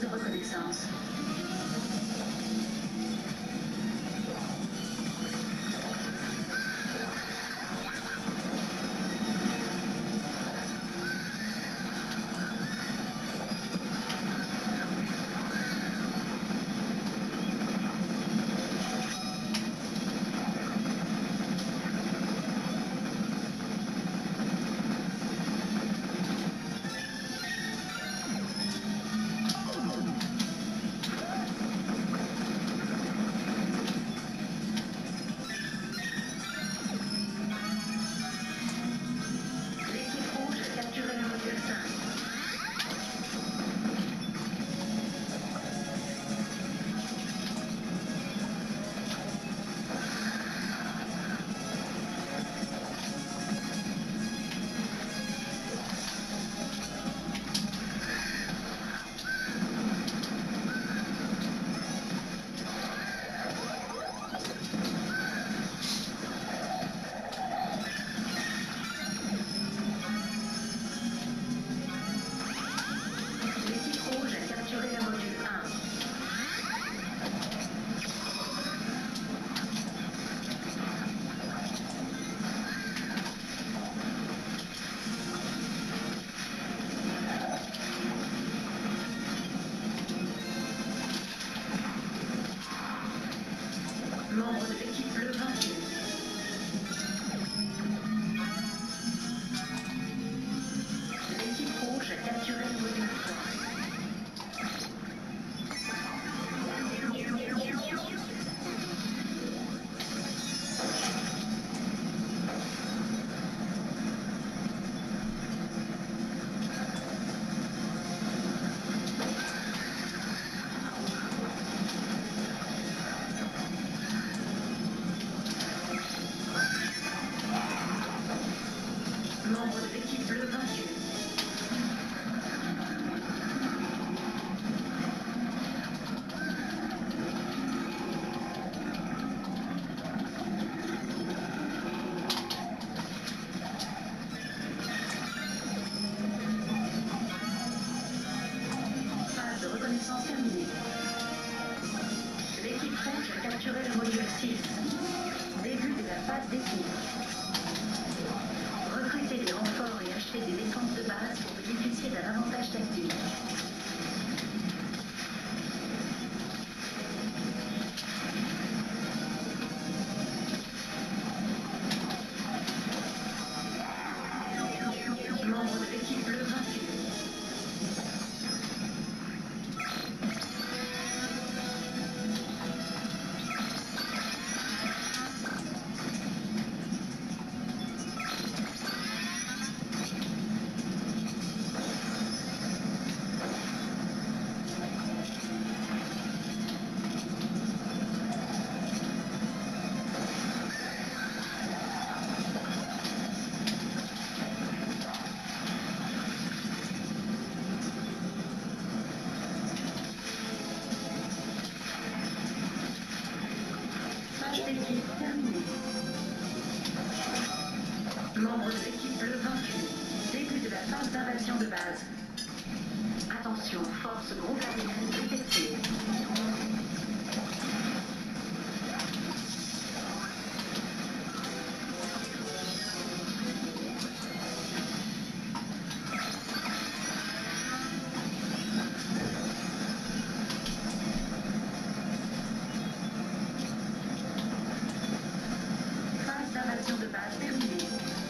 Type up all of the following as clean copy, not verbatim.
de reconnaissance. Membre de l'équipe bleue vaincu. L'équipe rouge a capturé le module 3. Membre de l'équipe bleue vaincu. Phase de reconnaissance terminée. L'équipe rouge a capturé le module 6. Début de la phase d'équipe. Recruter des renforts et acheter des défenses de base pour bénéficier d'un avantage tactique. Membre de l'équipe bleue vaincu. Équipe terminée. Membre de l'équipe bleue vaincu. Début de la phase d'invasion de base. Attention, force groupe aérienne détectée. D'invasion de base terminée.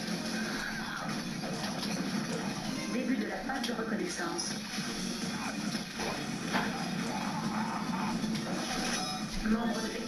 Début de la phase de reconnaissance. Membre de